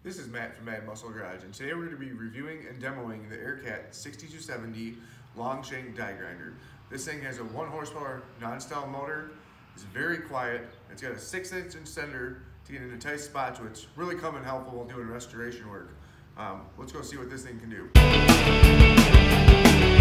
This is Matt from Mad Muscle Garage, and today we're going to be reviewing and demoing the Aircat 6270 Long Shank Die Grinder. This thing has a 1 horsepower non-style motor. It's very quiet. It's got a 6-inch extender to get into tight spots, which really come in helpful while doing restoration work. Let's go see what this thing can do.